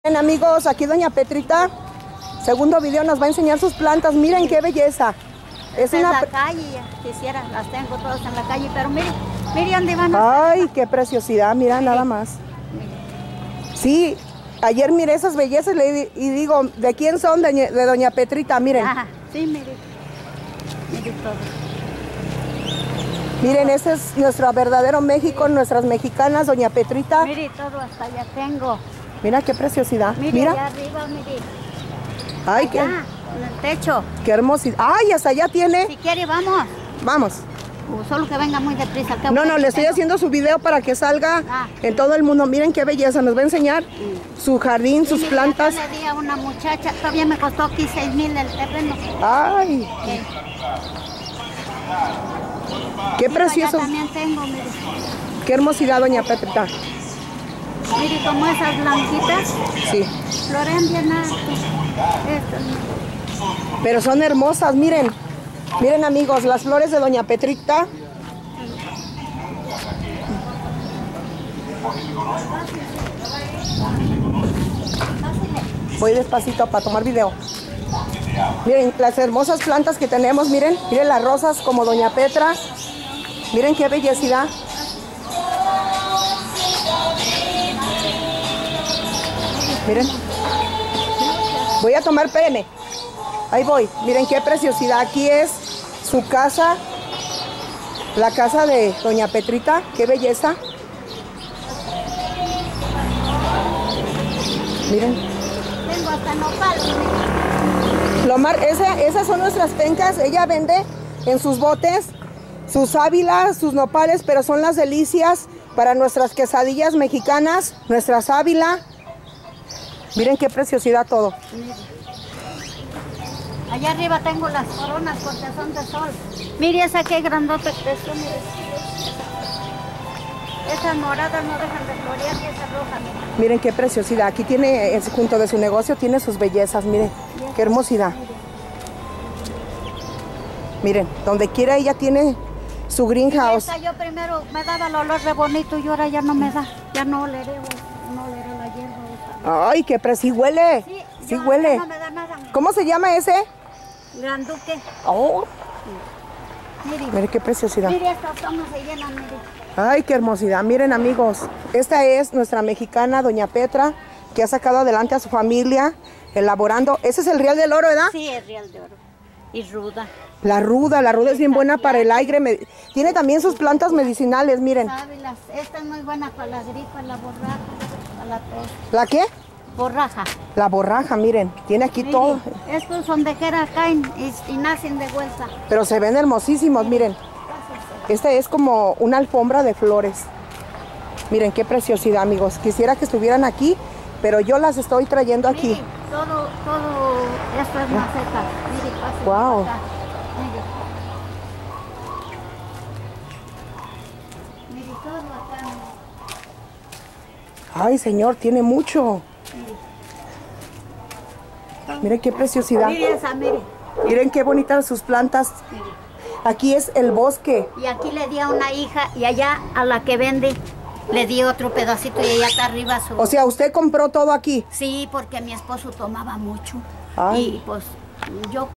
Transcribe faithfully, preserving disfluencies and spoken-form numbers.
Bien, amigos, aquí doña Petrita, segundo video, nos va a enseñar sus plantas. Miren qué belleza. Es una... la calle, quisiera, las tengo todas en la calle, pero mire, mire dónde van. Ay, qué preciosidad, mira, mire, nada más. Mire. Sí, ayer miré esas bellezas y digo, ¿de quién son? De, de doña Petrita, miren. Ajá, sí, mire, mire todo. Miren, ese es nuestro verdadero México, nuestras mexicanas, doña Petrita. Mire, todo hasta allá tengo. Mira qué preciosidad. Mire, mira. allá arriba, mire. Ay, allá, qué. en el techo. Qué hermosidad. Ay, hasta allá tiene. Si quiere, vamos. Vamos. Uh, solo que venga muy deprisa. No, no, le estoy tengo. haciendo su video para que salga ah. en todo el mundo. Miren qué belleza. Nos va a enseñar mm. su jardín, sí, sus mire, plantas. Yo le di a una muchacha, todavía me costó aquí seis mil el terreno. Ay. Okay. Qué mira, precioso. También tengo, mire. Qué hermosidad, doña Petrita. Mire, como esas blanquitas. Sí. Florean bien alto. Estas, pero son hermosas, miren. Miren, amigos, las flores de doña Petrita. Voy despacito para tomar video. Miren, las hermosas plantas que tenemos, miren. Miren las rosas como doña Petra. Miren qué bellecidad. Miren. Voy a tomar, espérenme. Ahí voy. Miren qué preciosidad. Aquí es su casa. La casa de doña Petrita. Qué belleza. Miren. Tengo hasta nopal. Lo mar, esa, esas son nuestras pencas. Ella vende en sus botes sus ávilas, sus nopales, pero son las delicias para nuestras quesadillas mexicanas. Nuestra sábila. Miren qué preciosidad todo. Mire. Allá arriba tengo las coronas porque son de sol. Mire esa que grandote creció, mire. Esas moradas no dejan de florear y esa roja, mire. Miren qué preciosidad. Aquí tiene, es, junto de su negocio, tiene sus bellezas. Miren, yes. Qué hermosidad. Mire. Miren, donde quiera ella tiene su greenhouse. Esta yo primero me daba el olor de bonito y ahora ya no me da. Ya no oleré, no oleré la hierba. Ay, qué pre... sí huele. Sí, sí yo, huele. No me da nada. ¿Cómo se llama ese? Granduque. Oh. Sí. Mire, mire qué preciosidad. Mire, estas tomas se llenan, mire. Ay, qué hermosidad. Miren, amigos, esta es nuestra mexicana, doña Petra, que ha sacado adelante a su familia, elaborando. Ese es el Real del Oro, ¿verdad? Sí, el Real de Oro. Y ruda. La ruda, la ruda es bien buena para el aire. Tiene también sus plantas medicinales, miren. Sábilas. Esta es muy buena para las gripas, la borraja, para la tos. ¿La qué? Borraja. La borraja, miren, tiene aquí mire, todo. Estos son de quiera caen y, y nacen de vuelta. Pero se ven hermosísimos, miren. Esta es como una alfombra de flores. Miren qué preciosidad, amigos. Quisiera que estuvieran aquí, pero yo las estoy trayendo aquí. Mire, todo, todo esto es maceta. Mire, pase. Wow. Mire. Mire, todo acá. Ay, señor, tiene mucho. Miren qué preciosidad. Mire esa, mire. Miren qué bonitas sus plantas. Mire. Aquí es el bosque. Y aquí le di a una hija y allá a la que vende le di otro pedacito y ella está arriba su... O sea, ¿usted compró todo aquí? Sí, porque mi esposo tomaba mucho. Ay. Y pues yo...